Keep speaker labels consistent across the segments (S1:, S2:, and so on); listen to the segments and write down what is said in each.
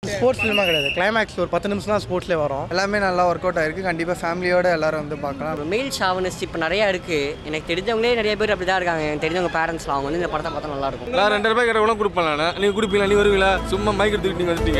S1: Sports ஃபிலிமா கிடையாது. Climax ஒரு 10 நிமிஷம் தான் ஸ்போர்ட்ஸ்லேயே வரும். எல்லாமே நல்லா ஒர்க் அவுட் ஆயிருக்கு. கண்டிப்பாக ஃபேமிலியோட எல்லாரும் வந்து பார்க்கலாம்.
S2: மெயில் ஷாவனிஸ்ட் இப்போ நிறையா இருக்குது. எனக்கு தெரிஞ்சவங்களே நிறைய பேர் அப்படி தான் இருக்காங்க. எனக்கு தெரிஞ்சவங்க பேரண்ட்ஸ்லாம் அவங்க வந்து இந்த படத்தை பார்த்தா நல்லா இருக்கும்.
S3: நான் 2 ரூபாய் கூட கொடுப்பேன். நீங்கள் கொடுப்பீங்களா? நீ வருவீங்களா? சும்மா மைக் எடுத்துக்கிட்டு நீங்கள் வந்துட்டீங்க.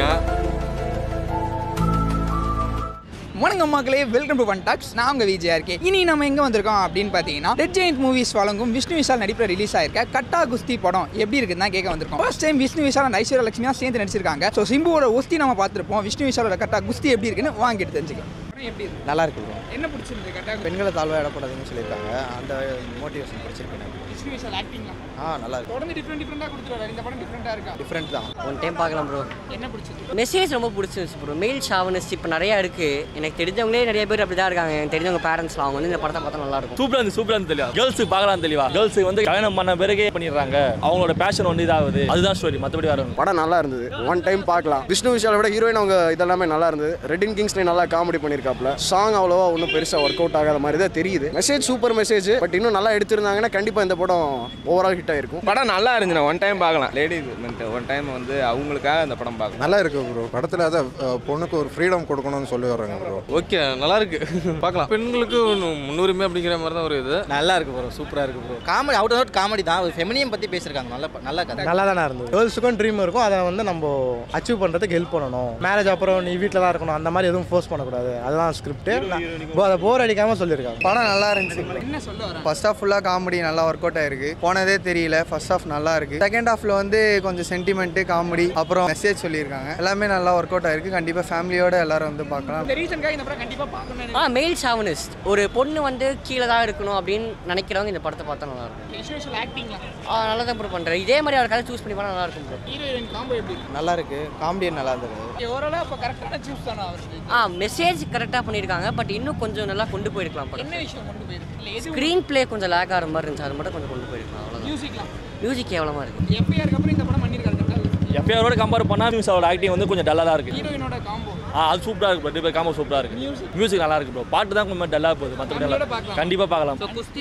S4: வணக்கம் மக்களே, வெல்கம் டு ஒன் டாக்ஸ். நான் உங்கள் விஜயா இருக்கேன். இனி நம்ம எங்கே வந்திருக்கோம் அப்படின்னு பார்த்தீங்கன்னா, ரெட் ஜெயண்ட் மூவிஸ் வழங்கும் விஷ்ணு விஷால் நடிப்பில் ரிலீஸ் ஆயிருக்க கட்டா குஸ்தி படம் எப்படி இருக்குன்னு தான் கேட்க வந்திருக்கோம். First time Vishnu Vishal and Aishwarya Lakshmi தான் சேர்ந்து நடிச்சிருக்காங்க. ஸோ சிம்புவோட ஒஸ்தி நம்ம பார்த்துருப்போம். விஷ்ணு விஷாலோட கட்டா குஸ்தி எப்படி இருக்குன்னு வாங்கிட்டு தெரிஞ்சுக்கலாம். எப்படி இருக்கு?
S1: நல்லா இருக்கு. என்ன
S4: பிடிச்சிருக்கு? கட்டா
S1: பெண்களை தாழ்வாக இடப்படாதுன்னு சொல்லியிருக்காங்க. அந்த மோட்டிவேஷன் பிடிச்சிருக்கு.
S4: விஷ்ணு விஷால் ஆக்டிங்லாம்
S1: நல்லா இருக்கு.
S4: தொடர்ந்து டிஃப்ரெண்டாக கொடுத்துருவாரு. இந்த படம் டிஃப்ரெண்டாக இருக்கா?
S1: டிஃப்ரெண்ட் தான்.
S2: ஒன் டைம் பார்க்கலாம் ப்ரோ.
S4: என்ன பிடிச்சிருக்கு?
S2: மெசேஜ் ரொம்ப பிடிச்சிருச்சு ப்ரோ. மெயில் ஷாவனிஸ்ட் இப்போ நிறையா இருக்குது. எனக்கு தெரிஞ்சவங்களே நிறைய பேர் அப்படி தான் இருக்காங்க. எனக்கு தெரிஞ்சவங்க பேரண்ட்ஸ்லாம் அவங்க வந்து இந்த படத்தை பார்த்தா நல்லா இருக்கும்.
S5: சூப்பராக இருந்து தெளிவா கேர்ள்ஸ் பார்க்கலாம். தெளிவா கேர்ள்ஸ் வந்து கல்யாணம் பண்ண பிறகே பண்ணிடுறாங்க. அவங்களோட பேஷன் வந்து இதாகுது. அதுதான் ஸ்டோரி. மற்றபடி வரும்.
S6: படம் நல்லா இருந்தது. ஒன் டைம் பார்க்கலாம். விஷ்ணு விஷாலை விட ஹீரோயின் அவங்க இதெல்லாமே நல்லா இருந்தது. ரெட்டின் கிங்ஸ்லேயே நல்லா காமெடி பண்ணியிருக்காப்ல. சாங் அவ்வளோவா ஒன்றும் பெருசாக ஒர்க் அவுட் ஆகாத மாதிரி தான் தெரியுது. Message super message. பட் இன்னும் நல்லா எடுத்திருந்தாங்கன்னா கண்டிப்பாக இந்த படம் ஓவரால் ஹிட் ஆயிருக்கும்.
S3: படம் நல்லா இருந்துச்சு. ஒன் டைம் பார்க்கலாம். லேடிஸ் ஒன் டைம் வந்து அவங்களுக்காக இந்த படம் பார்க்கலாம்.
S7: நல்லா இருக்கு ப்ரோ. படத்தில் அதான் பொண்ணுக்கு ஒரு ஃப்ரீடம் கொடுக்கணும்னு சொல்லி வர்றாங்க ப்ரோ.
S3: ஓகே, நல்லா இருக்கு. பார்க்கலாம். பெண்களுக்கு முன்னுரிமை அப்படிங்கிற மாதிரி தான் ஒரு இது.
S8: நல்லா இருக்கு ப்ரோ. சூப்பராக இருக்கு bro. Comedy out out comedy தான். ஒரு ஃபெமினியம் பற்றி பேசியிருக்காங்க. நல்லா கதை.
S1: நல்லா தானே இருந்தது. கேர்ள்ஸுக்கும் ட்ரீம் இருக்கும். அதை வந்து நம்ம அச்சீவ் பண்ணுறதுக்கு ஹெல்ப் பண்ணணும். மேரேஜ் அப்புறம் நீ வீட்டில் தான் இருக்கணும் அந்த மாதிரி எதுவும் ஃபோர்ஸ் பண்ணக்கூடாது. அதுதான் ஸ்கிரிப்ட். அதை போர் அடிக்காமல் சொல்லியிருக்காங்க.
S6: படம் நல்லா இருந்துச்சு.
S4: என்ன சொல்ல வர?
S6: ஃபர்ஸ்ட் ஹாஃப் ஃபுல்லாக காமெடி நல்லா ஒர்க் அவுட் ஆயிருக்கு. போனதே தெரியல. ஃபர்ஸ்ட் ஹாஃப் நல்லா இருக்கு. செகண்ட் ஹாஃப்ல வந்து கொஞ்சம் சென்டிமெண்ட் காமெடி அப்புறம் மெசேஜ் சொல்லியிருக்காங்க. எல்லாமே நல்லா ஒர்க் அவுட் ஆயிருக்கு. கண்டிப்பாக ஃபேமிலியோட எல்லாரும் வந்து பார்க்கலாம்.
S4: இந்த ரீசன்காக இந்த படம் கண்டிப்பாக பார்க்கணும்.
S2: மெயில் ஷாவனிஸ்ட் ஒரு பொண்ணு வந்து கீழே தான் இருக்கணும் அப்படின்னு நினைக்கிறவங்க இந்த படத்தை பார்த்தா நல்லா இருக்கும்.
S4: விஷ்ணுவல் ஆக்டிங்லாம்
S2: நல்லா தான் ப்ரோ பண்ணுறேன். இதே மாதிரி அவர் கதை சூஸ் பண்ணி பண்ணால் நல்லா இருக்கும் ப்ரோ.
S4: ஹீரோயின் காம்போ எப்படி?
S1: நல்லா இருக்கு. காமெடி நல்லா இருந்தது.
S4: ஓரளவு அப்போ கரெக்டான சூஸ் தானே அவருக்கு.
S2: மெசேஜ் கரெக்டாக பண்ணியிருக்காங்க. பட் இன்னும் கொஞ்சம் நல்லா கொண்டு போயிருக்கலாம் படம்.
S4: என்ன விஷயம் கொண்டு போயிருக்கு?
S2: ஸ்க்ரீன் பிளே கொஞ்சம் லேக் ஆகிற மாதிரி இருந்துச்சு. அது மட்டும் கொஞ்சம் கொண்டு போயிருக்கலாம். அவ்வளோதான்.
S4: மியூசிக்லாம்
S2: மியூசிக் கேவலமாக இருக்குது.
S4: எஃப்ஐஆருக்கு அப்புறம் இந்த படம் பண்ணியிருக்காங்க.
S5: எஃப்ஐஆரோட கம்பேர் பண்ணால் மியூசிக்கோட ஆக்டிங் வந்து கொஞ்சம் டல்லாக தான் இருக்குது.
S4: ஹீரோயினோட காம்போ
S5: அது சூப்பராக இருக்கு. ரெண்டு பேர் காம்போ சூப்பராக இருக்கு. மியூசிக் நல்லா இருக்கு ப்ரோ. பாட்டு தான் கொஞ்சம் டல்லாக போகுது. மற்றபடி கண்டிப்பாக பார்க்கலாம்.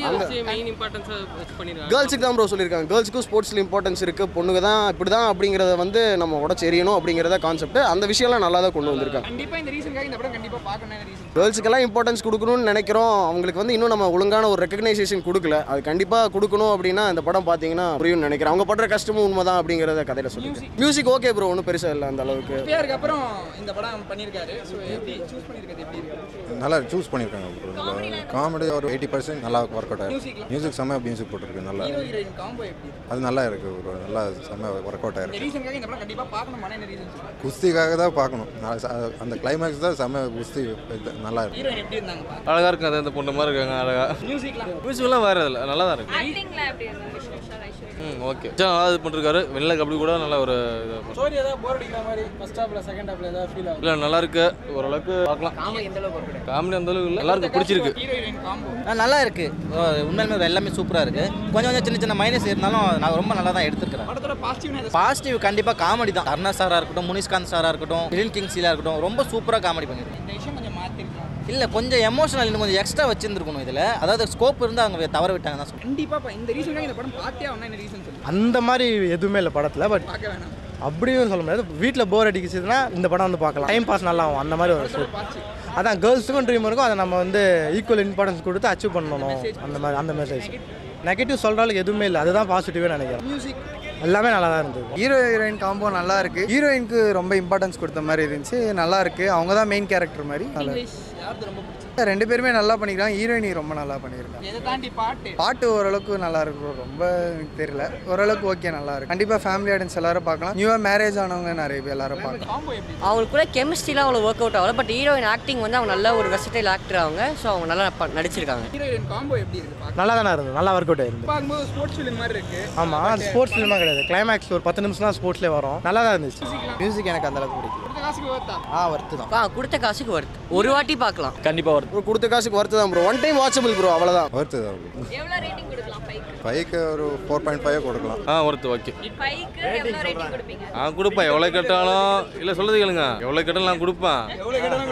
S6: கேர்ள்ஸுக்கு தான் ப்ரோ சொல்லியிருக்காங்க. கேர்ள்ஸுக்கும் ஸ்போர்ட்ஸில் இம்பார்ட்டன்ஸ் இருக்குது. பொண்ணுங்க தான் இப்படி தான் அப்படிங்கிறத வந்து நம்ம உடச்சு எறியணும் அப்படிங்கிறத கான்செப்ட். அந்த விஷயம்லாம் நல்லா தான் கொண்டு வந்திருக்காங்க.
S4: கண்டிப்பாக இந்த ரீசன்காக இந்த படம் கண்டிப்பாக பார்க்கணும். ரீசன்
S6: கேர்ள்ஸுக்கெல்லாம் இம்பார்ட்டன்ஸ் கொடுக்கணும்னு நினைக்கிறோம். அவங்களுக்கு வந்து இன்னும் நம்ம ஒழுங்கான ஒரு ரெகக்னைசேஷன் கொடுக்கல. அது கண்டிப்பாக கொடுக்கணும் அப்படின்னா இந்த படம் பார்த்தீங்கன்னா புரியும்னு நினைக்கிறேன். அவங்க படுற கஷ்டமும் உண்மை தான் அப்படிங்கிறத கதையில் சொல்லியிருக்கேன். Music okay bro. ஒன்றும் பெருசாக இல்லை அந்த அளவுக்கு.
S4: எஃப்ஐஆருக்கு அப்புறம் இந்த படம் பண்ணியிருக்காரு. ஸோ எப்படி சூஸ் பண்ணியிருக்காரு? எப்படி இருக்கு?
S7: நல்லா சூஸ் பண்ணியிருக்காங்க ப்ரோ. காமெடி ஒரு 80% நல்லா ஒர்க் அவுட் ஆயிருக்கு. மியூசிக் செம்ம மியூசிக் போட்டிருக்கு. நல்லா
S4: ஹீரோயின் காம்போ எப்படி?
S7: அது நல்லா இருக்கு ப்ரோ. நல்லா செம்ம ஒர்க் அவுட்
S4: இந்த
S7: ஆயிருக்கு.
S4: ரீசன்காக இந்த படம் கண்டிப்பாக பார்க்கணும். என்ன ரீசன்?
S7: குஸ்திக்காக தான் பார்க்கணும். அந்த கிளைமேக்ஸ் தான் செம்ம குஸ்தி நல்லா இருக்கு.
S4: ஹீரோயின் எப்படி இருந்தாங்க?
S3: அழகா இருக்கு. அது அந்த பொண்ணு மாதிரி இருக்காங்க. அழகா மியூசிக்லாம் வேற இல்லை. நல்லா தான் இருக்கு.
S9: ஆக்டிங்லாம் எப்படி இருக்கு? விஷ்ணு விஷால், ஐஸ்வர்யா
S3: ஓகே. நல்லா இது பண்ணிருக்காரு. வெளில கபடி கூட நல்ல ஒரு
S4: ஸ்டோரி ஏதாவது போர் அடிக்கிற மாதிரி ஃபர்ஸ்ட் ஹாஃப்ல செகண்ட் ஹாஃப்ல ஏதாவது ஃபீல் ஆகும்?
S3: இல்லை நல்லா இருக்கு. ஓரளவுக்கு பார்க்கலாம்.
S4: காமெடி எந்த அளவுக்கு இருக்கு?
S3: காமெடி அந்த அளவுக்கு இல்லை. நல்லா இருக்கு. பிடிச்சிருக்கு.
S4: ஹீரோயின் காம்போ
S8: நல்லா இருக்கு. உண்மையிலுமே எல்லாமே சூப்பராக இருக்கு. கொஞ்சம் சின்ன சின்ன மைனஸ் இருந்தாலும் நான் ரொம்ப நல்லா தான் எடுத்துருக்கிறேன்.
S4: படத்தோட
S8: பாசிட்டிவ் கண்டிப்பாக காமெடி தான். அருணா சாராக இருக்கட்டும், முனிஷ்காந்த் சாராக இருக்கட்டும், கிரீன் கிங்ஸ்லாம் இருக்கட்டும், ரொம்ப சூப்பராக காமெடி பண்ணியிருக்கேன்.
S4: இந்த விஷயம் கொஞ்சம் மாற்றிருக்கலாம்.
S8: இல்லை கொஞ்சம் எமோஷனல் இன்னும் கொஞ்சம் எக்ஸ்ட்ரா வச்சிருந்துருக்கணும். இதில் அதாவது ஸ்கோப் இருந்து அவங்க தவற விட்டாங்க தான் சொல்லுவேன்.
S4: கண்டிப்பாக இந்த ரீசன்காக இந்த படம் பார்த்தே ஆகணும். என்ன ரீசன் சொல்லு?
S1: அந்த மாதிரி எதுவுமே இல்லை படத்தில். பட்
S4: பார்க்க வேணாம்
S1: அப்படியும் சொல்ல முடியாது. வீட்டில் போர் அடிக்குச்சுன்னா இந்த படம் வந்து பார்க்கலாம். டைம் பாஸ் நல்லா ஆகும். அந்த மாதிரி ஒரு அதான் கேர்ள்ஸுக்கும் ட்ரீம் இருக்கும். அதை நம்ம வந்து ஈக்குவல் இம்பார்ட்டன்ஸ் கொடுத்து அச்சீவ் பண்ணணும். அந்த மாதிரி அந்த மெசேஜ். நெகட்டிவ் சொல்கிறாளுக்கு எதுவுமே இல்லை. அதுதான் பாசிட்டிவாக நினைக்கிறேன்.
S4: மியூசிக்
S1: எல்லாமே நல்லா தான் இருந்தது.
S6: ஹீரோயின் காம்போ நல்லா இருக்கு. ஹீரோயினுக்கு ரொம்ப இம்பார்ட்டன்ஸ் கொடுத்த மாதிரி இருந்துச்சு. நல்லா இருக்கு. அவங்க தான் மெயின் கேரக்டர் மாதிரி.
S4: யாருக்கு ரொம்ப பிடிச்சது?
S6: ரெண்டு பேருமே நல்லா பண்ணிக்கிறாங்க. ஹீரோயினி ரொம்ப நல்லா பண்ணியிருக்காங்க.
S4: இதை தாண்டி
S6: பாட்டு ஓரளவுக்கு நல்லா இருக்கு. ரொம்ப எனக்கு தெரியல. ஓரளவுக்கு ஓகே நல்லா இருக்கு. கண்டிப்பாக ஃபேமிலி ஆடியன்ஸ் எல்லாரும் பார்க்கலாம். நியூவாக மேரேஜ் ஆனவங்க நிறைய பேர் எல்லாரும் பார்க்கலாம்.
S4: காம்போ எப்படி?
S2: அவங்களுக்குள்ள கெமிஸ்ட்ரிலாம் அவ்வளோ ஒர்க் அவுட் ஆகல. பட் ஹீரோயின் ஆக்டிங் வந்து அவங்க நல்ல ஒரு வெர்சடைல் ஆக்டர் அவங்க. ஸோ அவங்க நல்லா நடிச்சிருக்காங்க.
S4: ஹீரோயின் காம்போ எப்படி இருக்கு?
S1: நல்லா தானே இருந்தது. நல்லா ஒர்க் அவுட் ஆயிருந்து.
S4: பார்க்கும்போது ஸ்போர்ட்ஸ் ஃபிலிம் மாதிரி இருக்கு.
S1: ஆமாம், ஸ்போர்ட்ஸ் ஃபிலிமாக கிடையாது. கிளைமேக்ஸ் ஒரு 10 நிமிஷம் தான் ஸ்போர்ட்ஸ்லேயே வரும். நல்லா தான் இருந்துச்சு. மியூசிக் எனக்கு அந்த அளவுக்கு பிடிக்கும்.
S4: காசுக்கு வர்த்தா?
S1: வர்த்து தான்.
S2: கொடுத்த காசுக்கு வர்த்து. ஒரு வாட்டி பார்க்கலாம்.
S5: கண்டிப்பாக வரும்.
S6: கொடுத்த காசுக்கு ஒர்த்து தான் bro. One time watchable bro. அவ்வளோதான்.
S7: ஒர்த்து தான்.
S9: எவ்வளோ ரேட்டிங் கொடுக்கலாம்?
S7: 5க்கு ஒரு 4.5 கொடுக்கலாம்.
S3: ஒர்த்து. ஓகே.
S9: 5க்கு எவ்வளோ ரேட்டிங் கொடுப்பீங்க?
S3: கொடுப்பேன். எவ்வளோ கேட்டாலும் இல்லை சொல்றது கேளுங்க. எவ்வளோ கேட்டாலும் நான் கொடுப்பேன்.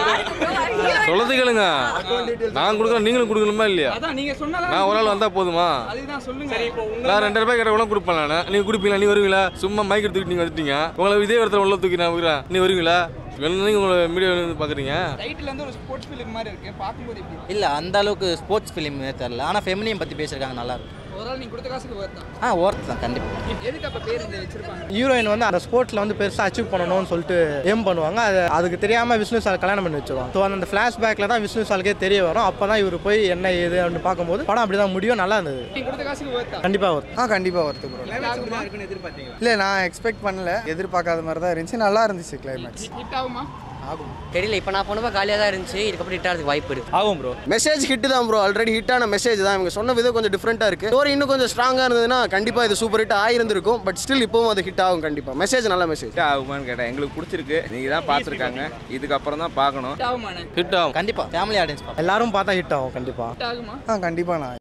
S3: சொல்லது கேளுங்க. நான் கொடுக்குறேன், நீங்களும் கொடுக்கணுமா இல்லையா?
S4: அதான் நீங்க சொன்னா
S3: நான் ஒரு ஆள் வந்தா போதுமா?
S4: அதுதான் சொல்லுங்க.
S3: நான் 2000 ரூபாய் கேட்ட உடனே கொடுப்பேன். நான் நீங்க கொடுப்பீங்களா? நீ வருவீங்களா? சும்மா மைக் எடுத்துக்கிட்டு நீங்க வந்துட்டீங்க. உங்களை இதே இடத்துல உள்ள தூக்கி நான் வைக்கிறேன். நீ வருவீங்களா? நீங்க உங்களை மீடியா பாக்குறீங்க.
S4: டைட்டில் வந்து ஒரு ஸ்போர்ட்ஸ் ஃபிலிம் மாதிரி இருக்கு. பாக்கும்போது எப்படி?
S8: இல்லை அந்த அளவுக்கு ஸ்போர்ட்ஸ் ஃபிலிம் தெரியல, ஆனால் ஃபெமினியம் பற்றி பேசியிருக்காங்க, நல்லா இருக்கு.
S4: ஒரு ஆள் நீங்க கொடுத்த காசுக்கு வருதா?
S8: ஒர்த் தான் கண்டிப்பாக.
S4: எதுக்கு அப்ப பேர் இந்த வச்சிருப்பாங்க?
S1: ஹீரோயின் வந்து அந்த ஸ்போர்ட்ஸில் வந்து பெருசாக அச்சீவ் பண்ணணும்னு சொல்லிட்டு ஏம் பண்ணுவாங்க. அதுக்கு தெரியாமல் விஷ்ணு விஷால் கல்யாணம் பண்ணி வச்சிருவாங்க. ஸோ அந்த ஃப்ளாஷ்பேக்கில் தான் விஷ்ணு விஷாலுக்கே தெரிய வரும். அப்போ தான் இவர் போய் என்ன ஏது அப்படின்னு பார்க்கும்போது படம் அப்படி தான் முடியும். நல்லா இருந்தது.
S4: நீங்க கொடுத்த காசுக்கு வருதா?
S1: கண்டிப்பாக வரும்.
S10: கண்டிப்பாக வருது ப்ரோ.
S4: எதிர்பார்த்தீங்களா?
S10: இல்லை நான் எக்ஸ்பெக்ட் பண்ணல, எதிர்பார்க்காத மாதிரி தான் இருந்துச்சு. நல்லா இருந்துச்சு கிளைமேக்ஸ்.
S4: ஹிட் ஆகுமா?
S10: ஆகும்.
S2: தெரியல, இப்போ நான் போனப்போ காலியாக தான் இருந்துச்சு. இதுக்கப்புறம் ஹிட் ஆகிறதுக்கு வாய்ப்பு இருக்கு.
S5: ஆகும் ப்ரோ.
S6: மெசேஜ் ஹிட் தான் ப்ரோ. ஆல்ரெடி ஹிட்டான மெசேஜ் தான். இவங்க சொன்ன விதம் கொஞ்சம் டிஃப்ரெண்ட்டாக இருக்குது. ஸ்டோரி இன்னும் கொஞ்சம் ஸ்ட்ராங்காக இருந்ததுன்னா கண்டிப்பாக இது சூப்பர் ஹிட் ஆயிருந்திருக்கும். பட் ஸ்டில் இப்போவும் அது ஹிட் ஆகும் கண்டிப்பாக. மெசேஜ் நல்ல மெசேஜ்.
S3: ஹிட் ஆகுமான்னு கேட்டேன். எங்களுக்கு பிடிச்சிருக்கு. நீங்கள் தான் பார்த்துருக்காங்க. இதுக்கப்புறம் தான் பார்க்கணும்.
S4: ஹிட் ஆகுமாண்ணே?
S3: ஹிட் ஆகும்
S8: கண்டிப்பாக ஃபேமிலி ஆடியன்ஸ் பார்ப்போம்.
S1: எல்லாரும் பார்த்தா ஹிட் ஆகும் கண்டிப்பாக.
S4: ஹிட் ஆகுமா?
S10: கண்டிப்பாக நான்